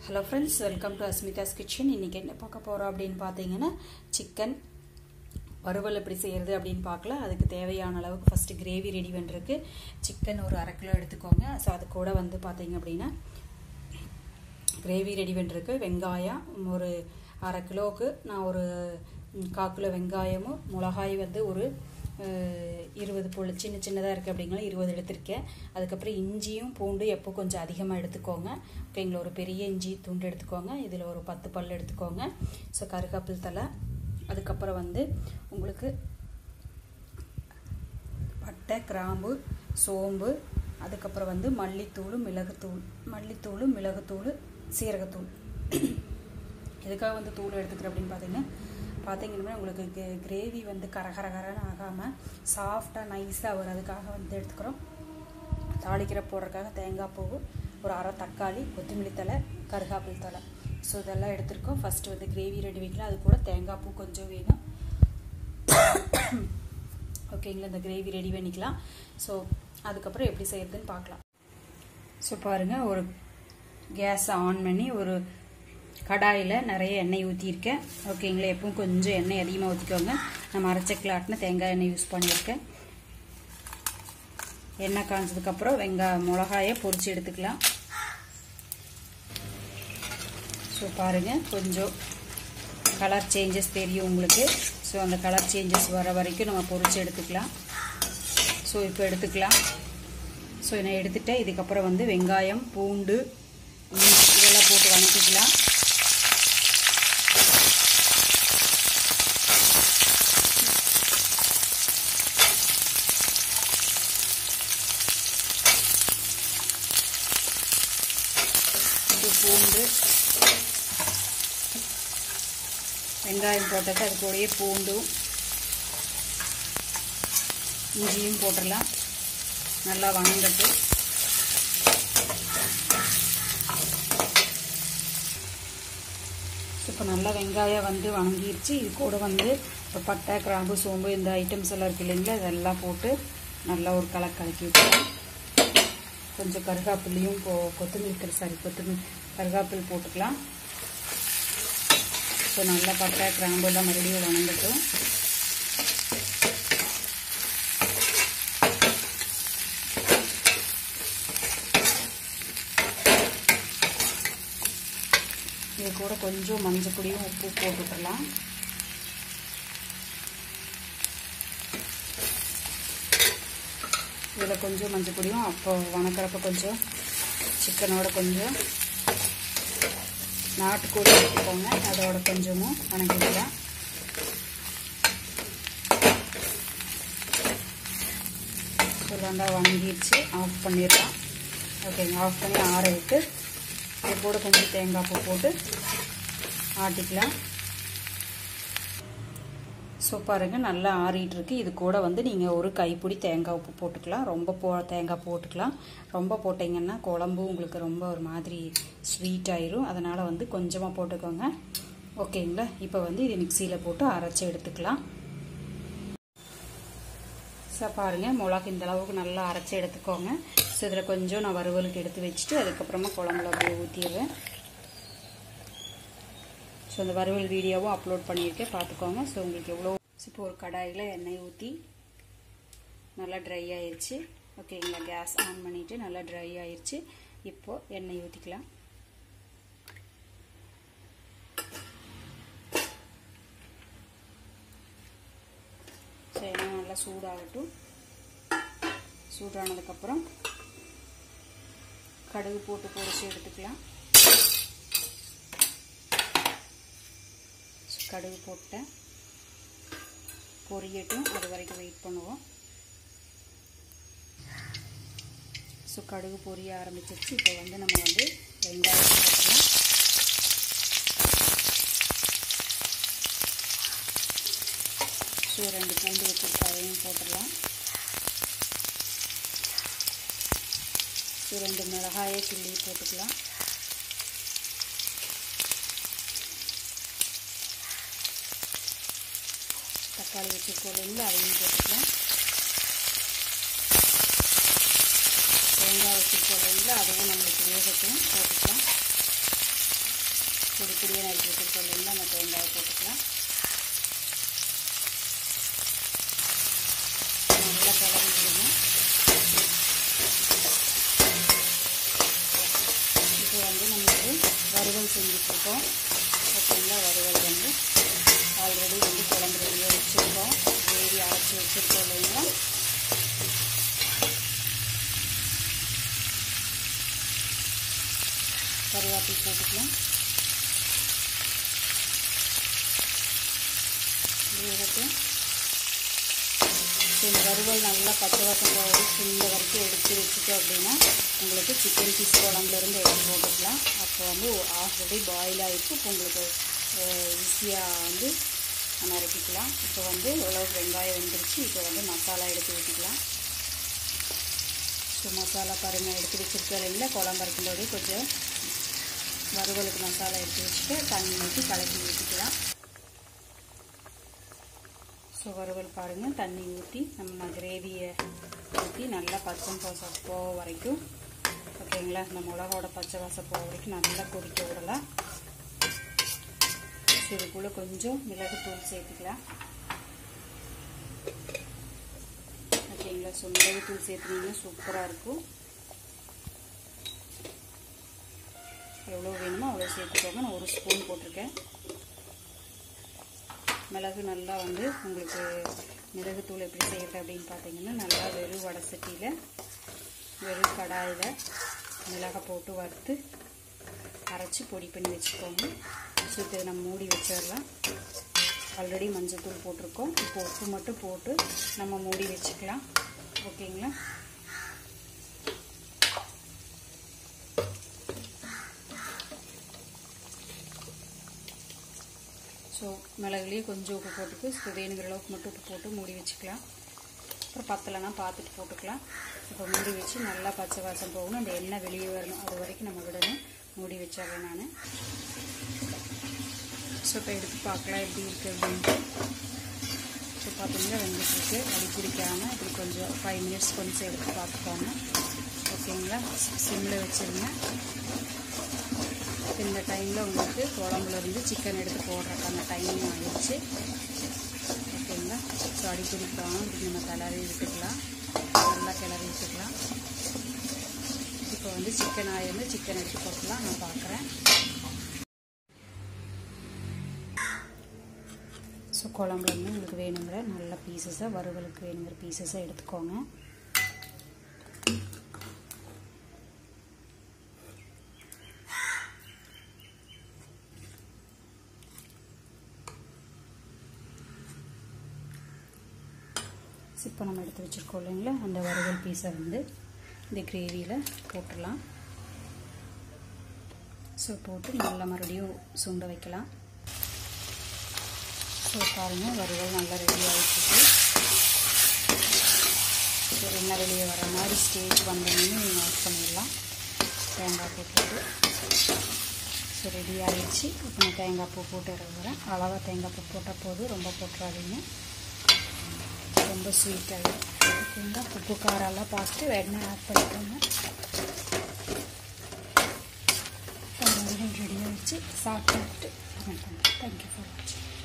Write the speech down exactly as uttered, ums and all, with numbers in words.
Hello friends, welcome to Asmita's Kitchen. இன்னைக்கு என்ன பார்க்க போறோம் அப்படினு பாத்தீங்கன்னா சிக்கன் வறுவல் எப்படி செய்யறது அப்படினு பார்க்கலாம். அதுக்கு தேவையான அளவுக்கு ஃபர்ஸ்ட் கிரேவி ரெடி பண்றதுக்கு சிக்கன் ஒரு அரை கிலோ எடுத்துக்கோங்க. சோ அது கூட வந்து பாத்தீங்க அப்படினா கிரேவி ரெடி பண்றதுக்கு வெங்காயம் ஒரு அரை கிலோக்கு நான் ஒரு கால் கிலோ வெங்காயமும் மிளகாய் வந்து ஒரு இருபது போல சின்ன சின்னதா இருக்கு அப்படிங்கல இருபது எடுத்துர்க்கேன். அதுக்கு அப்புறம் இஞ்சியும் பூண்டு எப்போ கொஞ்சம் அதிகமா எடுத்துக்கோங்க. ஓகேங்களா, ஒரு பெரிய இஞ்சி துண்டு எடுத்துக்கோங்க. இதுல ஒரு பத்து பல் எடுத்துக்கோங்க. சோ கருவேப்பிலை தழை, அதுக்கு அப்புறம் வந்து உங்களுக்கு பட்டை, கிராம்பு, சோம்பு, அதுக்கு அப்புறம் வந்து மல்லித்தூள், மிளகுத்தூள், மல்லித்தூள், மிளகுத்தூள், சீரகத்தூள். எதுக்காக வந்து தூள் எடுத்துக்கிறேன் அப்படினு பாத்தீங்கன்னா பாத்தீங்கன்னா உங்களுக்கு கிரேவி வந்து கரகரகரன்னு ஆகாம சாஃப்ட்டா நைஸா வரதுக்காக வந்து எடுத்துக்கிறோம். தாளிக்கிற போடுறதுக்காக தேங்காய் பூ, ஒரு அரை தக்காளி, கொத்தமல்லி தழை, கருவேப்பிலை தழை. ஸோ இதெல்லாம் எடுத்துருக்கோம். ஃபர்ஸ்ட் வந்து கிரேவி ரெடி வைக்கலாம். அது கூட தேங்காய் பூ கொஞ்சம் வேணும். ஓகேங்களா, இந்த கிரேவி ரெடி பண்ணிக்கலாம். ஸோ அதுக்கப்புறம் எப்படி செய்யறதுன்னு பார்க்கலாம். ஸோ பாருங்க, ஒரு கேஸ் ஆன் பண்ணி ஒரு கடாயில நிறைய எண்ணெய் ஊற்றிருக்கேன். ஓகேங்களா, எப்பவும் கொஞ்சம் எண்ணெய் அதிகமாக ஊற்றிக்கோங்க. நம்ம அரைச்சக்கில் ஆட்டின தேங்காய் எண்ணெய் யூஸ் பண்ணியிருக்கேன். எண்ணெய் காய்ச்சதுக்கப்புறம் வெங்காயம் மிளகாயை பொரிச்சு எடுத்துக்கலாம். ஸோ பாருங்க, கொஞ்சம் கலர் சேஞ்சஸ் தெரியும் உங்களுக்கு. ஸோ அந்த கலர் சேஞ்சஸ் வர வரைக்கும் நம்ம பொரிச்சு எடுத்துக்கலாம். ஸோ இப்போ எடுத்துக்கலாம். ஸோ நான் எடுத்துட்டேன். இதுக்கப்புறம் வந்து வெங்காயம், பூண்டு, இதெல்லாம் போட்டு வதக்கிக்கலாம். பூண்டு வெங்காயம் போட்டது அது கூடயே பூண்டும் இஞ்சியும் போட்டுடலாம். நல்லா வதங்கட்டு. இப்போ நல்லா வெங்காயம் வந்து வதங்கிருச்சு. இது கூட வந்து இப்போ பட்டை, கிராம்பு, சோம்பு இந்த ஐட்டம்ஸ் எல்லாம் இருக்கு இல்லைங்களா, இதெல்லாம் போட்டு நல்லா ஒரு கலக்கு கலக்கி விட்டுருவோம். கொஞ்சம் கருவேப்பிலையும் போ கொத்தமல்லி சாரி கொத்தமல்லி கருவேப்பிலை போட்டுக்கலாம். ஸோ நல்லா பட்டை, கிராம்பு எல்லாம் மறுபடியும் வதங்கட்டும். இது கூட கொஞ்சம் மஞ்சள் பொடியும் உப்பு போட்டுக்கலாம். இதில் கொஞ்சம் மஞ்சள் பொடியும் அப்போ வணக்கிறப்ப கொஞ்சம் சிக்கனோட கொஞ்சம் நாட்டுக்கோழி எடுத்துக்கோங்க, அதோட கொஞ்சமும் வணக்கிக்கலாம். நல்லா வணங்கிடுச்சு. ஆஃப் பண்ணிடலாம். ஓகேங்க, ஆஃப் பண்ணி ஆற விட்டு இது கூட கொஞ்சம் தேங்காய் பூ போட்டு ஆட்டிக்கலாம். ஸோ பாருங்க, நல்லா ஆறிட்டு இருக்கு. இது கூட வந்து நீங்கள் ஒரு கைப்பிடி தேங்காய் உப்பு போட்டுக்கலாம். ரொம்ப போ தேங்காய் போட்டுக்கலாம். ரொம்ப போட்டிங்கன்னா குழம்பு உங்களுக்கு ரொம்ப ஒரு மாதிரி ஸ்வீட் ஆயிரும். அதனால் வந்து கொஞ்சமாக போட்டுக்கோங்க. ஓகேங்களா, இப்போ வந்து இது மிக்சியில் போட்டு அரைச்சி எடுத்துக்கலாம். ஸோ பாருங்கள், மிளகு இந்த அளவுக்கு நல்லா அரைச்சி எடுத்துக்கோங்க. ஸோ இதில் கொஞ்சம் நான் வறுவலுக்கு எடுத்து வச்சுட்டு அதுக்கப்புறமா குழம்புல அப்படியே ஊற்றிடுவேன். ஸோ அந்த வறுவல் வீடியோவும் அப்லோட் பண்ணியிருக்கேன், பார்த்துக்கோங்க. ஸோ உங்களுக்கு எவ்வளோ இப்போ ஒரு கடாயில் எண்ணெய் ஊற்றி நல்லா ட்ரை ஆயிடுச்சு. ஓகேங்களா, கேஸ் ஆன் பண்ணிவிட்டு நல்லா ட்ரை ஆயிடுச்சு. இப்போது எண்ணெய் ஊற்றிக்கலாம். ஸோ எண்ணெய் நல்லா சூடாகட்டும். சூடானதுக்கப்புறம் கடுகு போட்டு பொரிச்சு எடுத்துக்கலாம். கடுகு போட்டேன், பொரியட்டும். அது வரைக்கும் வெயிட் பண்ணுவோம். ஸோ கடுகு பொரிய ஆரம்பிச்சிருச்சு. இப்போ வந்து நம்ம வந்து வெங்காயம் போட்டுக்கலாம். ஸோ ரெண்டு பூண்டு வச்சுருக்க அதையும் போட்டுடலாம். ஸோ ரெண்டு மிளகாயை கிள்ளி போட்டுக்கலாம். தக்காளி வச்சுருக்கோம் இல்லைங்களா, அதையும் போட்டுக்கலாம். தேங்காய் வச்சுருக்கோம் இல்லைங்களா, அதுவும் நம்மளுக்கு வேகட்டும் போட்டுக்கலாம். பொடி பொடியாக நறுக்கி வச்சுருக்கோம் இல்லைங்களா, அந்த தேங்காயை போட்டுக்கலாம். நல்லா கிளறி விடுங்க. இப்போ வந்து நமக்கு வறுவல் செஞ்சுட்ருக்கோம். ஓகேங்களா, வறுவல் வந்து ஆல்ரெடி வந்து குழம்பு ரெடியாக வச்சுருக்கோம், கிரேவி அரைச்சி வச்சுருக்கோம் இல்லைங்களா. கருவேப்பிலை போட்டுக்கலாம். வேகட்டும். இந்த வறுவல் நல்லா பச்சை வாசம் வரைக்கும் இந்த வரைக்கும் எடுத்து வச்சுட்டோம் அப்படின்னா உங்களுக்கு சிக்கன் பீஸ் குழம்புலேருந்து எடுத்து போட்டுக்கலாம். அப்போ வந்து ஆல்ரெடி பாயில் ஆகிட்டு இப்போ உங்களுக்கு ஈஸியாக வந்து நறுக்கிக்கலாம். இப்போ வந்து ஓரளவுக்கு வெங்காயம் வந்துருச்சு. இப்போ வந்து மசாலா எடுத்து ஊற்றிக்கலாம். ஸோ மசாலா பாருங்கள் எடுத்து வச்சுருக்கோம் இல்லைங்களா, குழம்பு அரைக்கும்போதே கொஞ்சம் வறுவலுக்கு மசாலா எடுத்து வச்சுட்டு தண்ணி ஊற்றி கலக்கி ஊற்றிக்கலாம். ஸோ வறுவல் பாருங்கள் தண்ணி ஊற்றி நம்ம கிரேவியை ஊற்றி நல்லா பச்சை வாசம் போக வரைக்கும், ஓகேங்களா, இந்த மிளகோட பச்சை வாசம் போக வரைக்கும் நல்லா கொதிக்க விடலாம். இதுக்குள்ளே கொஞ்சம் மிளகுத்தூள் சேர்த்துக்கலாம். ஓகேங்களா, ஸோ மிளகுத்தூள் சேர்த்துனீங்கன்னா சூப்பராக இருக்கும். எவ்வளோ வேணுமோ அவ்வளோ சேர்த்துக்கோங்க. நான் ஒரு ஸ்பூன் போட்டிருக்கேன். மிளகு நல்லா வந்து உங்களுக்கு மிளகுத்தூள் எப்படி செய்கிறது அப்படின்னு பார்த்தீங்கன்னா, நல்லா வெறும் வடை சட்டியில் வெறும் கடாயில் மிளகை போட்டு வறுத்து அரைச்சி பொடி பண்ணி வச்சுக்கோங்க. ஸோ இதை நம்ம மூடி வச்சிடலாம். ஆல்ரெடி மஞ்சள் தூள் போட்டிருக்கோம். இப்போ உப்பு மட்டும் போட்டு நம்ம மூடி வச்சுக்கலாம். ஓகேங்களா, ஸோ மிளகுலேயே கொஞ்சம் உப்பு போட்டுக்கு ஸோ வேணுங்கிற அளவுக்கு மட்டும் உப்பு போட்டு மூடி வச்சுக்கலாம். அப்புறம் பத்தலைன்னா பார்த்துட்டு போட்டுக்கலாம். இப்போ மூடி வச்சு நல்லா பச்சை வாசம் போகணும், அந்த எண்ணெய் வெளியே வரணும், அது வரைக்கும் நம்ம விடணும். மூடி வச்சிடுறேன் நான். ஸோ இப்போ எடுத்து பார்க்கலாம் எப்படி இருக்குது அப்படின்ட்டு. ஸோ பார்த்தீங்கன்னா வெந்துட்டுருக்கு. அடி பிடிக்காமல் இப்படி கொஞ்சம் ஃபைவ் மினிட்ஸ் கொஞ்சம் எடுத்து பார்த்துக்கோங்க. ஓகேங்களா, சிம்மில் வச்சுருங்க. இந்த டைமில் உங்களுக்கு குழம்புலேருந்து சிக்கன் எடுத்து போடுறதுக்கான டைமிங் ஆகிடுச்சு. ஓகேங்களா, ஸோ அடி பிடிக்காமல் இப்படி நம்ம கிளறி விட்டுக்கலாம். நல்லா கிளறி விட்டுக்கலாம். இப்போ வந்து சிக்கன் ஆயிருந்து சிக்கன் எடுத்து போட்டுக்கலாம். நான் பார்க்குறேன். ஸோ குழம்புலேருந்து உங்களுக்கு வேணுங்கிற நல்ல பீசஸாக வறுவலுக்கு வேணுங்கிற பீசஸாக எடுத்துக்கோங்க. இப்போ நம்ம எடுத்து வச்சுருக்கோம் இல்லைங்களா, அந்த வறுவல் பீஸை வந்து இந்த கிரேவியில் போட்டுடலாம். ஸோ போட்டு நல்லா மறுபடியும் சுண்ட வைக்கலாம். ஸோ பாருங்கள் வறுவல் நல்லா ரெடி ஆகிடுச்சு. ஸோ எண்ணெய் வெளியே வர மாதிரி ஸ்டேஜ் வந்தோடனே நீங்கள் ஆஃப் பண்ணிடலாம். தேங்காய் பூ போட்டு ஸோ ரெடி ஆகிடுச்சு. இப்போ நான் தேங்காய் பூ போட்டு இறங்குறேன். அளவாக தேங்காய் பூ போட்டால் போதும், ரொம்ப போட்டுறாதீங்க, ரொம்ப ஸ்வீட்டாக. ஓகேங்களா, உப்பு காரெல்லாம் பார்த்துட்டு எண்ணெய் ஆட் பண்ணிக்கோங்க. ரெடி ஆகிடுச்சு. சாப்பிட்டு கமெண்ட் பண்ணுறேன். தேங்க்யூ ஃபார் வாட்சிங்.